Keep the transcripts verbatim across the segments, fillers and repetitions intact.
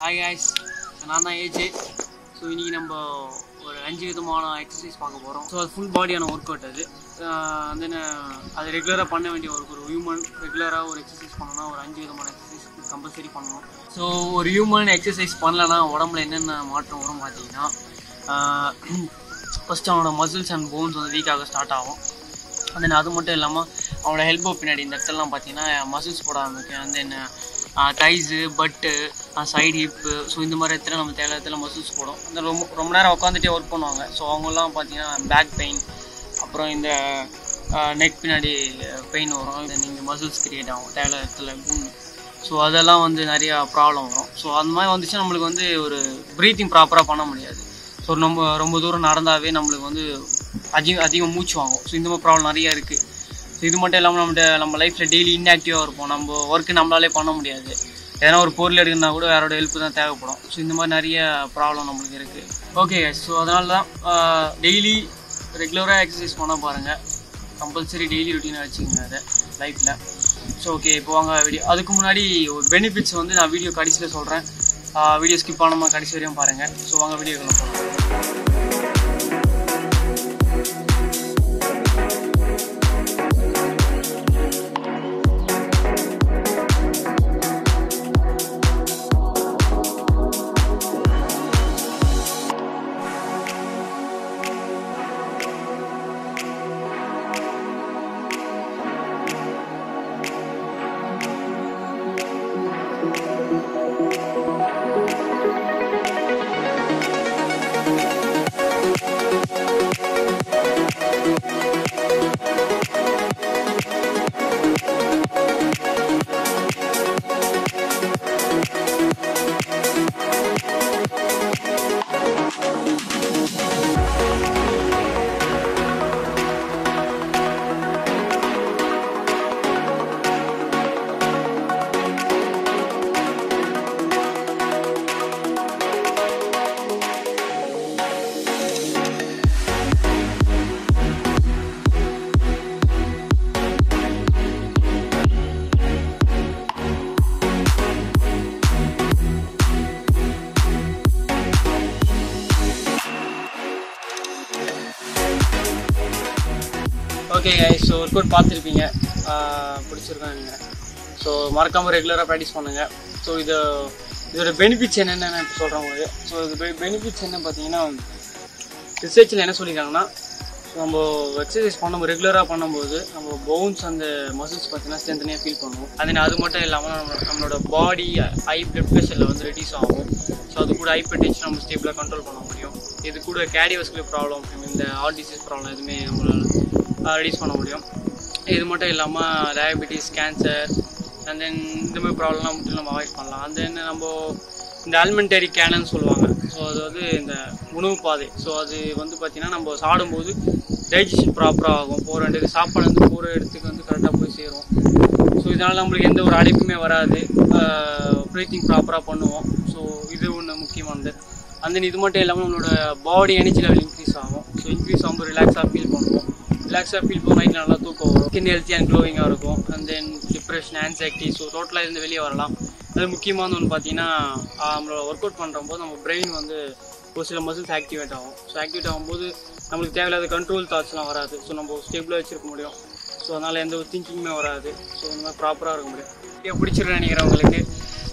Hi guys, நான் தான் AJ. So இன்றைக்கி நம்ம ஒரு அஞ்சு விதமான எக்ஸசைஸ் பார்க்க போகிறோம். ஸோ அது ஃபுல் பாடியான ஒர்க் அவுட் அது. தென் அது ரெகுலராக பண்ண வேண்டிய ஒர்க். ஒரு ஹியூமன் ரெகுலராக ஒரு எக்ஸசைஸ் பண்ணணும்னா ஒரு அஞ்சு விதமான எக்ஸசைஸ் கம்பல்சரி பண்ணணும். ஸோ ஒரு ஹியூமன் எக்ஸசைஸ் பண்ணலன்னா உடம்புல என்னென்ன மாற்றம் வரும் பார்த்தீங்கன்னா, ஃபஸ்ட்டு அவனோட மசில்ஸ் அண்ட் போன்ஸ் வந்து வீக்காக ஸ்டார்ட் ஆகும். தென் அது மட்டும் இல்லாமல் அவனோட எல்போ பின்னாடி இந்த இடத்துலலாம் பார்த்தீங்கன்னா மசில்ஸ் போட ஆரம்பிக்கும். அந்த என்ன தைஸு, பட்டு, சைடு ஹிப்பு, ஸோ இந்த மாதிரி இடத்துல நம்ம தேவை இடத்துல மசில்ஸ் போடும். அந்த ரொம்ப ரொம்ப நேரம் உட்காந்துட்டே ஒர்க் பண்ணுவாங்க. ஸோ அவங்கெல்லாம் பார்த்தீங்கன்னா பேக் பெயின், அப்புறம் இந்த நெக் பின்னாடி பெயின் வரும். தென் இங்கே மசில்ஸ் கிரியேட் ஆகும் தேவை இடத்துல குண்டு. ஸோ அதெல்லாம் வந்து நிறையா ப்ராப்ளம் வரும். ஸோ அந்த மாதிரி வந்துச்சுன்னா நம்மளுக்கு வந்து ஒரு ப்ரீத்திங் ப்ராப்பராக பண்ண முடியாது. ஸோ ரொம்ப ரொம்ப தூரம் நடந்தாவே நம்மளுக்கு வந்து அதிக அதிகம் மூச்சு வாங்கும். ஸோ இந்த மாதிரி ப்ராப்ளம் நிறையா இருக்குது. ஸோ இது மட்டும் இல்லாமல் நம்மகிட்ட நம்ம லைஃப்பில் டெய்லி இன்ஆக்டிவாக இருப்போம். நம்ம ஒர்க்கு நம்மளாலே பண்ண முடியாது. ஏன்னா ஒரு பொருள் எடுக்கணும்னா கூட யாரோட ஹெல்ப்பு தான் தேவைப்படும். ஸோ இந்த மாதிரி நிறைய ப்ராப்ளம் நம்மளுக்கு இருக்குது. ஓகே, ஸோ அதனால தான் டெய்லி ரெகுலராக எக்ஸசைஸ் பண்ண பாருங்கள். கம்பல்சரி டெய்லி ரொட்டீனாக வச்சுக்கோங்க அதை லைஃப்பில். ஸோ ஓகே, இப்போ வாங்க வீடியோ. அதுக்கு முன்னாடி ஒரு பெனிஃபிட்ஸ் வந்து நான் வீடியோ கடைசியில் சொல்கிறேன். வீடியோ ஸ்கிப் பண்ணாமல் கடைசி வரையும் பாருங்கள். ஸோ வாங்க வீடியோக்குள்ள போகலாம். Okay guys, so workout பார்த்துருப்பீங்க, பிடிச்சிருக்கேன் நினைக்கிறேன். ஸோ மறக்காமல் ரெகுலராக ப்ராக்டிஸ் பண்ணுங்கள். ஸோ இது இதோட பெனிஃபிட்ஸ் என்னென்னு நான் இப்போ சொல்கிறேன் உங்களுக்கு. ஸோ இது பெனிஃபிட்ஸ் என்ன பார்த்தீங்கன்னா, ரிசர்ச்சில் என்ன சொல்லியிருக்காங்கன்னா, நம்ம எக்ஸசைஸ் பண்ணும்போது ரெகுலராக பண்ணும்போது நம்ம போன்ஸ் அந்த மசில்ஸ் பார்த்தீங்கன்னா ஸ்ட்ரென்த்தனியாக ஃபீல் பண்ணுவோம். அது அது மட்டும் இல்லாமல் நம்ம நம்மளோட பாடி ஹை பிளட் ப்ரெஷரில் வந்து ரெடியூஸ் ஆகும். ஸோ அது கூட ஹைப்பர் டென்ஷன் நம்ம ஸ்டேபிளாக கண்ட்ரோல் பண்ண முடியும். இது கூட கேர்டியோவாஸ்குலர் ப்ராப்ளம், இந்த ஹார்ட் டிசீஸ் ப்ராப்ளம் எதுவுமே நம்மளால் ரெடியூஸ் பண்ண முடியும். இது மட்டும் இல்லாமல் டயபெட்டிஸ், கேன்சர் அண்ட் தென் இந்த மாதிரி ப்ராப்ளம்லாம் மட்டும் நம்ம அவாய்ட் பண்ணலாம். அண்ட் தென் நம்ம இந்த ஆல்மெண்டரி கேனன்னு சொல்லுவாங்க. ஸோ அது வந்து இந்த உணவு பாதை. ஸோ அது வந்து பார்த்திங்கன்னா நம்ம சாப்பிடும்போது டைஜஷன் ப்ராப்பராக ஆகும். போகிற இடத்துக்கு சாப்பாடு வந்து போகிற இடத்துக்கு வந்து கரெக்டாக போய் சேரும். ஸோ இதனால் நம்மளுக்கு எந்த ஒரு அடைப்புமே வராது. ப்ரீத்திங் ப்ராப்பராக பண்ணுவோம். ஸோ இது ஒன்று முக்கியமானது. அண்ட் தென் இது மட்டும் இல்லாமல் நம்மளோட பாடி எனர்ஜி லெவல் இன்க்ரீஸ் ஆகும். ஸோ இன்க்ரீஸ் ஆகும்போது ரிலாக்ஸாக ஃபீல் பண்ணுவோம். ரிலாக்ஸாக ஃபீல் பண்ணுவோம். நைட் நல்லா தூக்கம் வரும். ஸ்கின் ஹெல்த்தி அண்ட் க்ளோவிங்காக இருக்கும். And then depression, anxiety, so டோட்டலாக இருந்து வெளியே வரலாம். அது முக்கியமான ஒன்று பார்த்தீங்கன்னா, நம்மளோட ஒர்க் அவுட் பண்ணுறம்போது நம்ம பிரெயின் வந்து ஒரு சில மசில்ஸ் ஆக்டிவேட் ஆகும். ஸோ ஆக்டிவேட் ஆகும்போது நம்மளுக்கு தேவையில்லாத கண்ட்ரோல் தாட்ஸ்லாம் வராது. ஸோ நம்ம ஸ்டேபிளாக வச்சுருக்க முடியும். ஸோ அதனால் எந்த ஒரு திங்கிங்குமே வராது. ஸோ இந்த மாதிரி ப்ராப்பராக இருக்க முடியும். இப்போ பிடிச்சிருன்னு நினைக்கிறவங்களுக்கு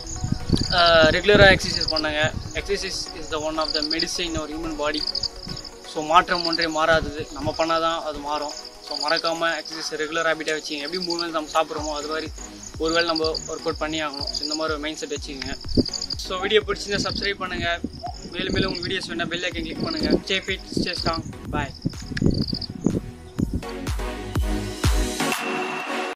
ரெகுலராக எக்ஸசைஸ் பண்ணுங்க. Exercise is the one of the medicine ஒரு ஹியூமன் பாடி. ஸோ மாற்றம் ஒன்றே மாறாதது, நம்ம பண்ணால் தான் அது மாறும். ஸோ மறக்காமல் எக்ஸசைஸ் ரெகுலர் ஹேபிட்டாக வச்சுக்கோங்க. எப்படி மூணு வேலை நம்ம சாப்பிட்றோமோ அது மாதிரி ஒரு வேளை நம்ம ஒர்க் அவுட் பண்ணி ஆகணும். ஸோ இந்த மாதிரி ஒரு மைண்ட் செட் வச்சுக்கோங்க. ஸோ வீடியோ பிடிச்சிருந்தா சப்ஸ்கிரைப் பண்ணுங்கள். மேலும் மேலும் உங்கள் வீடியோஸ் வேணால் பெல் ஐக்கன் கிளிக் பண்ணுங்கள். Stay fit, stay strong. பாய்.